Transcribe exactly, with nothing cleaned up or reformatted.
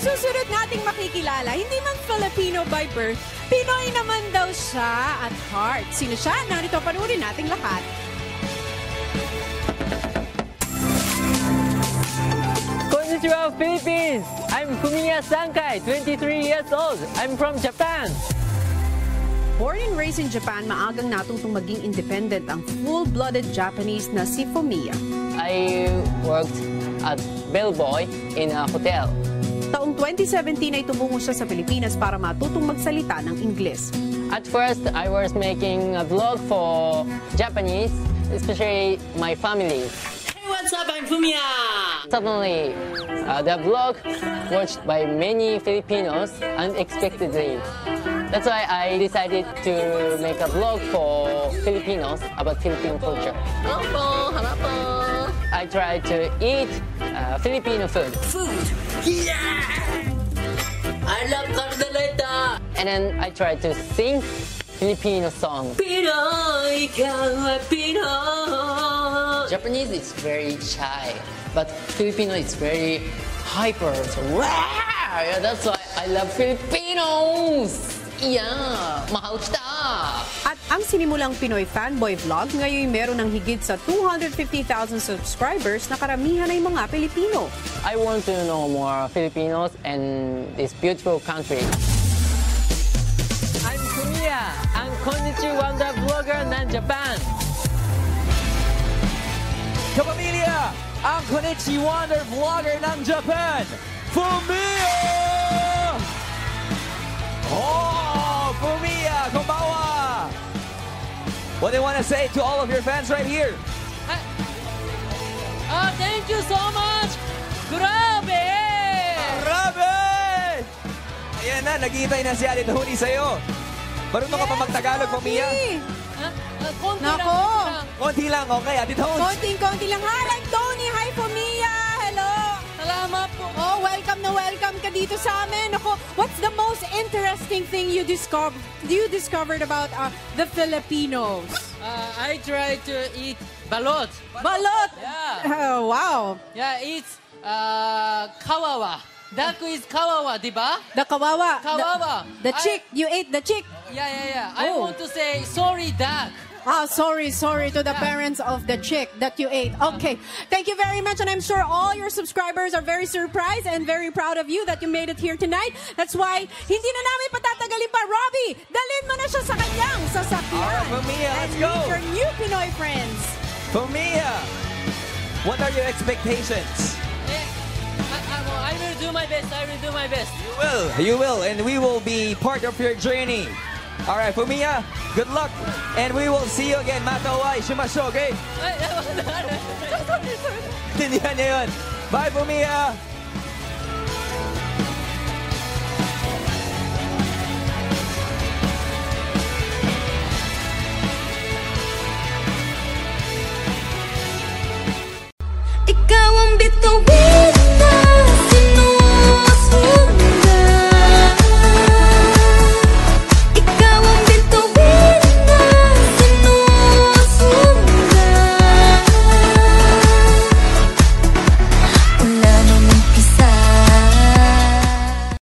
susunod nating makikilala, hindi man Filipino by birth, Pinoy naman daw siya at heart. Sino siya? Narito, panurin nating lahat. Konnichiwa, Philippines! I'm Fumiya Sankai, twenty-three years old. I'm from Japan. Born and raised in Japan, maagang natutong maging independent ang full-blooded Japanese na si Fumiya. I worked at bellboy in a hotel. Taong twenty seventeen ay tumungo siya sa Pilipinas para matutong magsalita ng Ingles. At first, I was making a vlog for Japanese, especially my family. Hey, what's up? I'm Fumiya! Suddenly, uh, the vlog watched by many Filipinos unexpectedly. That's why I decided to make a vlog for Filipinos about Filipino culture. Hello po! Hello po! I tried to eat uh, Filipino food. Food! Yeah! I love cardaleta! And then I tried to sing Filipino song. Pinoy, ikaw ay Pinoy! Japanese is very shy, but Filipino is very hyper. So, wow! Yeah, that's why I love Filipinos! Yeah! Mahal kita! At ang sinimulang Pinoy fanboy vlog, ngayon meron ng higit sa two hundred fifty thousand subscribers na karamihan ay mga Pilipino. I want to know more Filipinos and this beautiful country. I'm Fumiya, ang Konnichiwa Wonder Vlogger ng Japan. Kapamilya, ang Konnichiwa Wonder Vlogger ng Japan, Fumiya! Oh, Fumiya, konbawa! What do you want to say to all of your fans right here? Oh, thank you so much! Grabe! Grabe! Ayan na, naghihintay na si Ate Tony sa'yo. Marunong ka pa mag-Tagalog, Fumiya? Uh, uh, konti Nako! lang. Konti lang, okay, Ate Tony. Konting-konti lang. Hi, I'm Tony. Hi, Fumiya. Hello. Salamat po. Oh, welcome na welcome ka dito sa amin. Ako, what's the most interesting thing you discovered you discovered about uh, the Filipinos? Uh, I try to eat balot. Balot. Yeah. Oh, wow. Yeah, it's uh, kawawa. Duck is kawawa, di ba? The kawawa. Kawawa. The, the chick. You ate the chick. Yeah, yeah, yeah. I Oh. want to say sorry, duck. Ah, sorry, sorry to the Yeah. parents of the chick that you ate. Okay. Thank you very much, and I'm sure all your subscribers are very surprised and very proud of you that you made it here tonight. That's why, hindi na namin patatagalin pa. Robbie, dalhin mo na siya sa kanyang sasakyan. Alright, Fumiya, let's and go. meet your new Pinoy friends. Fumiya, what are your expectations? Eh, I, I, I will do my best. I will do my best. You will, you will, and we will be part of your journey. All right, Fumiya, good luck, and we will see you again. Matawai, shimasho, okay? Ay, Tindihan niya yun. Bye, Fumiya.